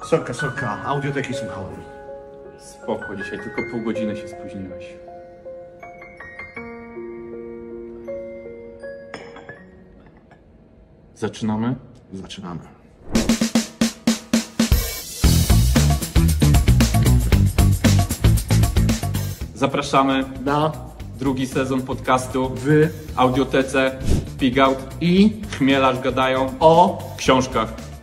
Sorka, audioteki słuchałem. Spoko, dzisiaj tylko pół godziny się spóźniłeś. Zaczynamy? Zaczynamy. Zapraszamy Na, drugi sezon podcastu wy Audiotece, Pigout i Chmielarz gadają o książkach.